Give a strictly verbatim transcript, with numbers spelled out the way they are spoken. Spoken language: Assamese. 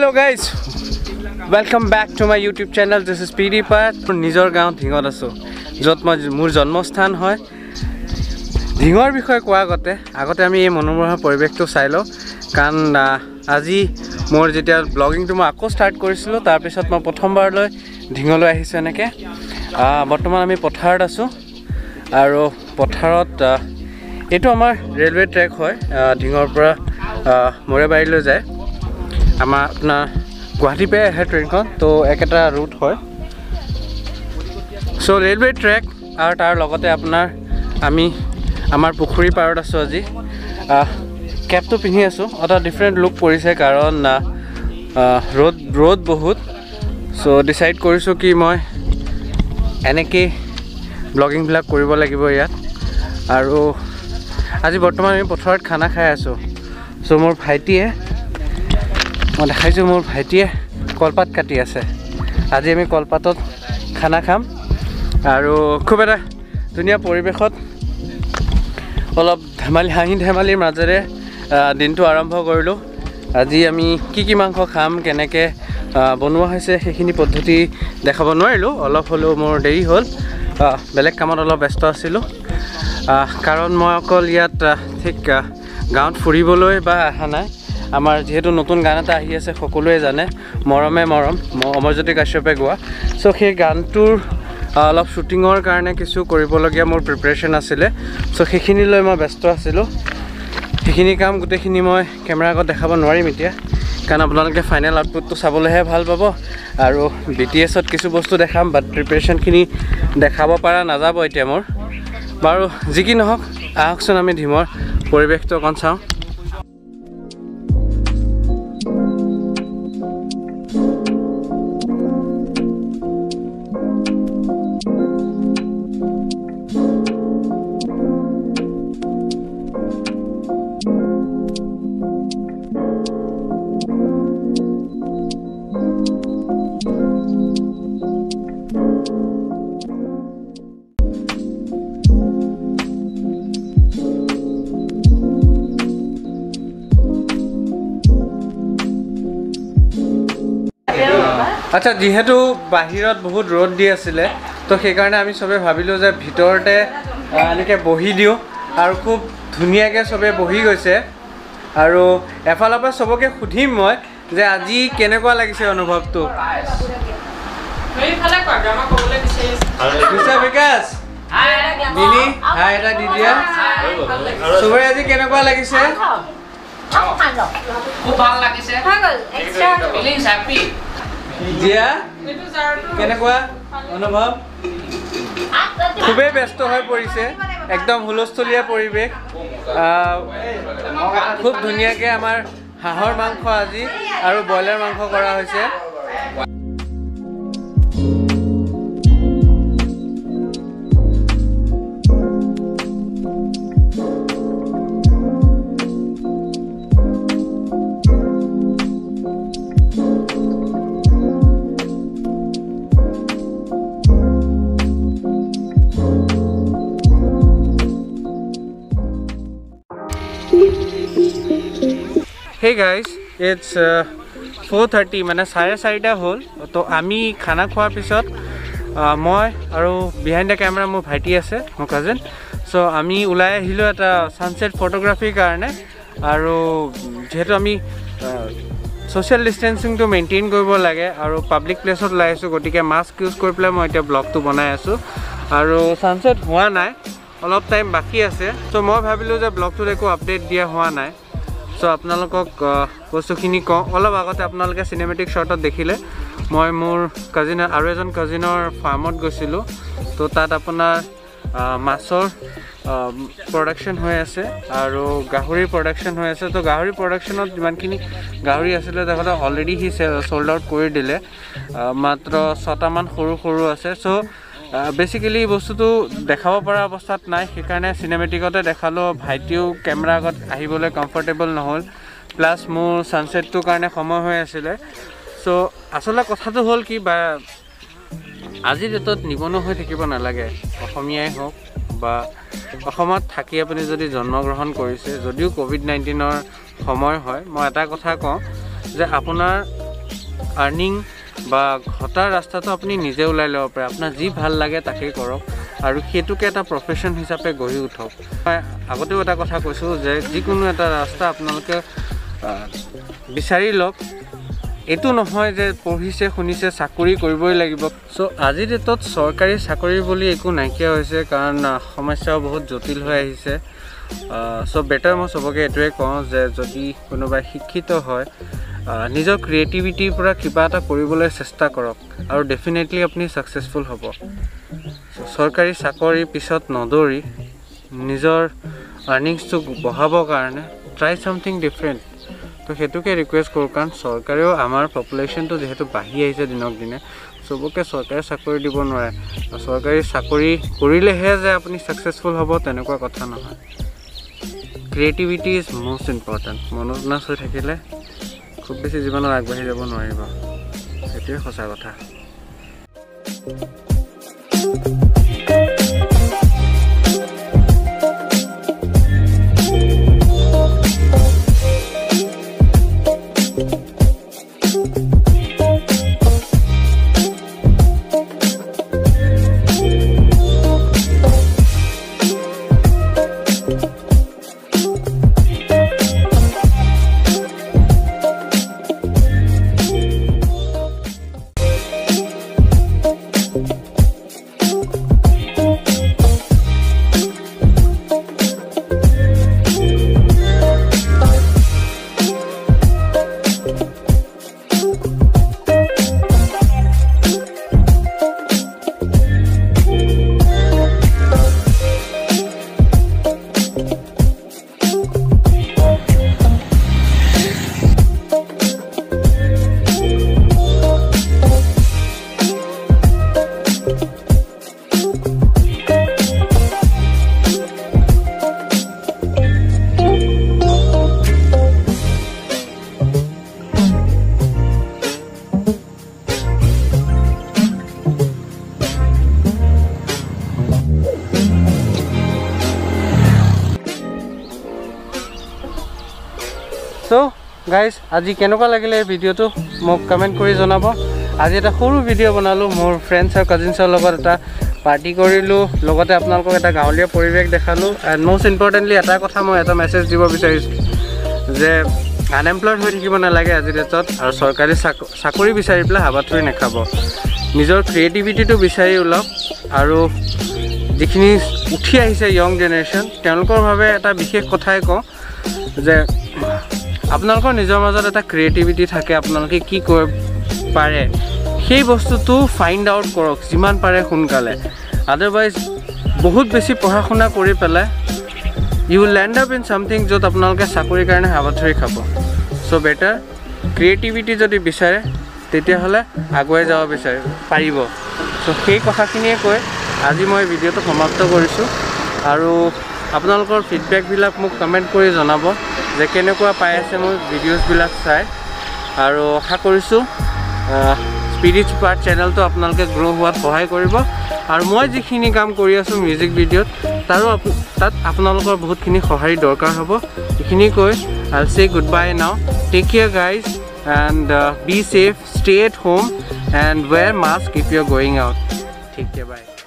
Hello guys, welcome back to my YouTube channel. This is P D Path. Nijor gaon Dhingor aso. Jot moi mur জন্মস্থান হয় ধিঙৰ বিষয়ে কোৱা আগতে আগতে আমি এই মনোমোহা পৰিবেশটো চাই লওঁ কাৰণ আজি মোৰ যেতিয়া ব্লগিংটো মই আকৌ ষ্টাৰ্ট কৰিছিলো তাৰ পিছত মই প্ৰথমবাৰলৈ ধিঙলৈ আহিছো এনেকে বৰ্তমান আমি পথাৰত আছো আৰু পথাৰত এটো আমাৰ ৰেলৱে ট্ৰেক হয় ধিঙৰ পৰা মৰেবাৰীলৈ যায় আমাৰ আপোনাৰ গুৱাহাটী পে আহে ট্ৰেইনখন তো একটা ৰুট হয় সো ৰেলৱে ট্ৰেক আৰু তাৰ লগতে আপোনাৰ আমি আমাৰ পুখুৰী পাৰত আছো আজি কেপটো পিন্ধি আছো এটা ডিফাৰেন্ট লুক পৰিছে কাৰণ ৰ'দ ৰ'দ বহুত সো ডিসাইড কৰিছো কি মই এনেকে ব্লগিং বিলাক কৰিব লাগিব ইয়াত আৰু আজি বৰ্তমান আমি পথাৰত খানা খাই আছো সো মোৰ ভাইটিয়ে মই দেখাইছো মোৰ ভাইটিয়ে কলপাত কাটি আছে আজি আমি কলপাতত খানা খাম আৰু খুব এটা ধুনীয়া পৰিবেশত অলপ ধেমালি হাঁহি ধেমালিৰ মাজেৰে দিনটো আৰম্ভ কৰিলো আজি আমি কি কি মাংস খাম কেনেকে বনোৱা হৈছে সেইখিনি পদ্ধতি দেখাব নোৱাৰিলো অলপ হলো মোৰ দেৰি হ'ল বেলেগ কামত অলপ ব্যস্ত আছিলো কাৰণ মই অকল ইয়াত ঠিক গাঁৱত ফুৰিবলৈ বা আহা নাই আমাৰ যেহেতু নতুন গান এটা আহি আছে সকলোৱে জানে মৰমে মৰম অমৰজ্যোতি কাশ্যপে গোৱা সো সেই গানটোৰ অলপ শুটিংৰ কাৰণে কিছু কৰিবলগীয়া মোৰ প্ৰিপাৰেচন আছিল সো সেইখিনি লৈ মই ব্যস্ত আছিলো সেইখিনি কাম গোটেইখিনি মই কেমেৰা আগত দেখাব নোৱাৰিম এতিয়া কাৰণ আপোনালোকে ফাইনেল আউটপুটটো চাবলৈহে ভাল পাব আৰু বিটিএছত কিছু বস্তু দেখাম বাট প্ৰিপাৰেচনখিনি দেখাব পৰা নাযাব এতিয়া মোৰ বাৰু যি কি নহওক আহকচোন আমি ধিমৰ পৰিৱেশটো অকণ চাওঁ আচ্ছা যেহেতু বাহিৰত বহুত ৰ'দ দি আছিল তো সেই কাৰণে আমি সবে ভাবিলো যে ভিতৰতে এনেকে বহি দিও আৰু খুব ধুনীয়াকৈ সবে বহি গৈছে আৰু এফালৰ পৰা সবকে খুধিম মই যে আজি কেনেকুৱা লাগিছে অনুভৱটো এইফালে পাগামা কবলে বিচাৰিছে মিস্টাৰ বিকাশ হাই দিলি হাই এটা দি দিয়া সবে আজি কেনেকুৱা লাগিছে খুব ভাল লাগিছে এক্সট্ৰা ফিলিংস হ্যাপি জিয়া কেনেকুৱা অনুভৱ খুবেই ব্যস্ত হৈ পৰিছে একদম হুলস্থলীয়া পৰিৱেশ খুব ধুনীয়াকৈ আমাৰ হাঁহৰ মাংস আজি আৰু ব্ৰইলাৰ মাংস কৰা হৈছে Hey guys, it's uh, four thirty মানে চাৰে চাৰিটা হ'ল তো আমি খানা খোৱাৰ পিছত মই আৰু বিহাইণ্ড দ্য কেমেৰা মোৰ ভাইটি আছে মোৰ কাজিন সো আমি ওলাই আহিলো এটা সানসেট ফটোগ্ৰাফিৰ কাৰণে আৰু যেহেতু আমি সোশ্যাল ডিস্টেন্সিংটো মেইনটেইন কৰিব লাগে আৰু পাব্লিক প্লেছত ওলাই আছো গতিকে মাস্ক ইউজ কৰি পেলাই মই এতিয়া ব্লগটো বনাই আছো আৰু সানসেট হোৱা নাই অলপ টাইম বাকি আছে সো মই ভাবিলো যে ব্লগটোত একো আপডেট দিয়া হোৱা নাই সো আপোনালোকক বস্তুখিনি কওঁ অলপ আগতে আপোনালোকে চিনেমেটিক শ্বটত দেখিলে মই মোৰ কাজিন আৰু এজন কাজিনৰ ফাৰ্মত গৈছিলোঁ তো তাত আপোনাৰ মাছৰ প্ৰডাকশ্যন হৈ আছে আৰু গাহৰিৰ প্ৰডাকশ্যন হৈ আছে তো গাহৰি প্ৰডাকশ্যনত যিমানখিনি গাহৰি আছিলে তেখেতে অলৰেডি সি চল্ড আউট কৰি দিলে মাত্ৰ ছটামান সৰু সৰু আছে সো বেসিক্যালি বস্তুটো দেখাব পৰা অৱস্থাত নাই সেইকাৰণে সিনেমেটিকতে দেখালো ভাইটিও কেমেৰা আগত আহিবলৈ কমফৰ্টেবল নহল প্লাস মোৰ সানসেটটোৰ কাৰণে সময় হৈ আছিল সো আসলে কথাটো হ'ল কি বা আজি ডেটত নিবনুৱা হৈ থাকিব নালাগে অসমীয়াই হোক বা অসমত থাকি আপুনি যদি জন্মগ্ৰহণ কৰিছে যদিও কোভিড নাইনটিনৰ সময় হয় মই এটা কথা কওঁ যে আপোনাৰ আৰ্নিং বা ঘটাৰ ৰাস্তাটো আপুনি নিজে ওলাই ল'ব পাৰে আপোনাৰ যি ভাল লাগে তাকেই কৰক আৰু সেইটোকে এটা প্ৰফেশ্যন হিচাপে গঢ়ি উঠক মই আগতেও এটা কথা কৈছোঁ যে যিকোনো এটা ৰাস্তা আপোনালোকে বিচাৰি লওক এইটো নহয় যে পঢ়িছে শুনিছে চাকৰি কৰিবই লাগিব সো আজিৰ ডেটত চৰকাৰী চাকৰি বুলি একো নাইকিয়া হৈছে কাৰণ সমস্যাও বহুত জটিল হৈ আহিছে সো বেটাৰ মই সবকে এটোৱে কওঁ যে যদি কোনোবাই শিক্ষিত হয় নিজৰ ক্ৰিয়েটিভিটিৰ পৰা কিবা এটা কৰিবলৈ চেষ্টা কৰক আৰু ডেফিনেটলি আপুনি সাকসেসফুল হ'ব চৰকাৰী চাকৰি পিছত নদৌৰি নিজৰ আৰ্নিংছটো বঢ়াবৰ কাৰণে ট্ৰাই সামথিং ডিফাৰেণ্ট তো হেতুকে ৰিকুৱেষ্ট কৰোঁ কাৰণ চৰকাৰেও আমাৰ পপুলেশ্যনটো যেহেতু বাঢ়ি আহিছে দিনক দিনে সবকে চৰকাৰী চাকৰি দিব নোৱাৰে চৰকাৰী চাকৰি কৰিলেহে যে আপুনি সাকসেসফুল হ'ব তেনেকুৱা কথা নহয় ক্ৰিয়েটিভিটি ইজ মোষ্ট ইম্পৰ্টেণ্ট মনোযোগ হৈ থাকিলে খুব বেছি জীৱনত আগবাঢ়ি যাব নোৱাৰিব সেইটোৱে সঁচা কথা So guys, আজি কেনেকুৱা লাগিলে এই ভিডিওটো মোক কমেন্ট কৰি জনাব আজি এটা সৰু ভিডিও বনালো মোৰ ফ্ৰেণ্ডছ আৰু কাজিনছৰ লগত এটা পাৰ্টি কৰিলো লগতে আপোনালোকক এটা গাঁৱলীয়া পৰিৱেশ দেখালো এণ্ড মোষ্ট ইম্পৰ্টেণ্টলি এটা কথা মই এটা মেছেজ দিব বিচাৰিছোঁ যে আনএমপ্লয়েড হৈ থাকিব নালাগে আজি ডেটত আৰু চৰকাৰী চাকৰি বিচাৰি পেলাই হাবাথুৰি নাখাব নিজৰ ক্ৰিয়েটিভিটিটো বিচাৰি ওলাওক আৰু যিখিনি উঠি আহিছে ইয়ং জেনেৰেশ্যন তেওঁলোকৰ বাবে এটা বিশেষ কথাই কওঁ যে আপোনালোকৰ নিজৰ মাজত এটা ক্ৰিয়েটিভিটি থাকে আপোনালোকে কি কৰিব পাৰে সেই বস্তুটো ফাইণ্ড আউট কৰক যিমান পাৰে সোনকালে আদাৰৱাইজ বহুত বেছি পঢ়া শুনা কৰি পেলাই you will land up in something য'ত আপোনালোকে চাকৰিৰ কাৰণে হাবাথুৰি খাব চ' বেটাৰ ক্ৰিয়েটিভিটি যদি বিচাৰে তেতিয়াহ'লে আগুৱাই যাব বিচাৰে পাৰিব চ' সেই কথাখিনিয়ে কৈ আজি মই ভিডিঅ'টো সমাপ্ত কৰিছোঁ আৰু আপোনালোকৰ ফিডবেকবিলাক মোক কমেণ্ট কৰি জনাব যে কেনেকুৱা পাই আছে মোৰ ভিডিঅ'ছবিলাক চাই আৰু আশা কৰিছোঁ স্পিৰিট পাৰ্ট চেনেলটো আপোনালোকে গ্ৰ' হোৱাত সহায় কৰিব আৰু মই যিখিনি কাম কৰি আছোঁ মিউজিক ভিডিঅ'ত তাৰো তাত আপোনালোকৰ বহুতখিনি সঁহাৰি দৰকাৰ হ'ব এইখিনি কৈ আই will say good bye now take care guys and be safe stay at home and wear mask if you are going out ঠিক আছে বাই